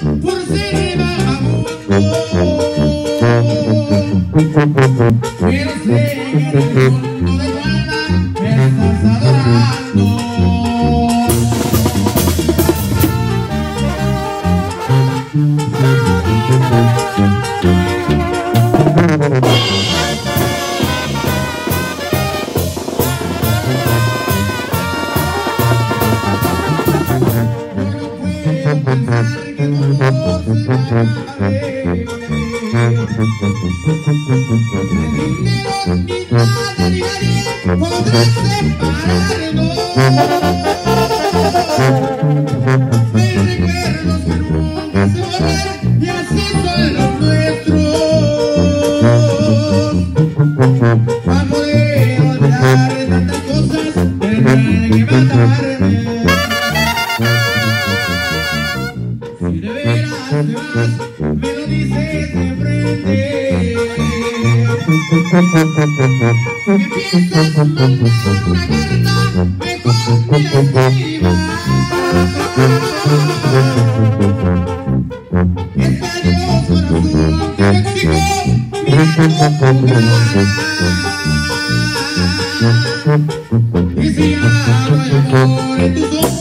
por ser vagabundo. Pero sé que en el fondo de tu alma me estás adorando. Me lo dices de frente, que piensas tú por guardarla mejor que encima. Estaremos con un éxito, y si algo el amor en tus ojos